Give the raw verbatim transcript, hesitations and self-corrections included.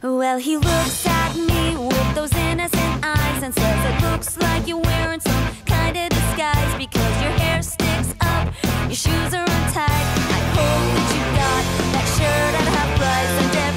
Well, he looks at me with those innocent eyes and says, it looks like you're wearing some kind of disguise, because your hair sticks up, your shoes are untied. I hope that you got that shirt at half price, and